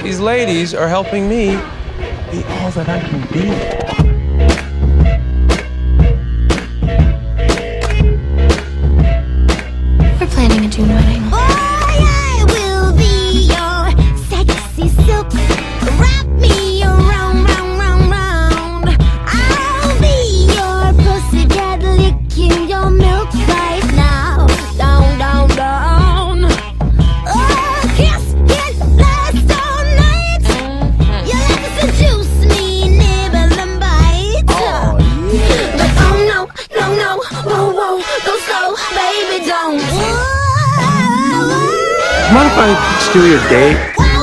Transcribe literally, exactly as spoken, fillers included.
These ladies are helping me be all that I can be. We're planning a June wedding. Boy, I will be your sexy silk. Wrap me around, round, round, round. I'll be your pussycat, licking your milk right now. Down, down, down. Oh, kiss, kiss, last all night. You like to seduce me, nibble and bite. Oh, yeah. But oh no, no, no, whoa, whoa, go slow, baby, don't. Mind if I steal your date?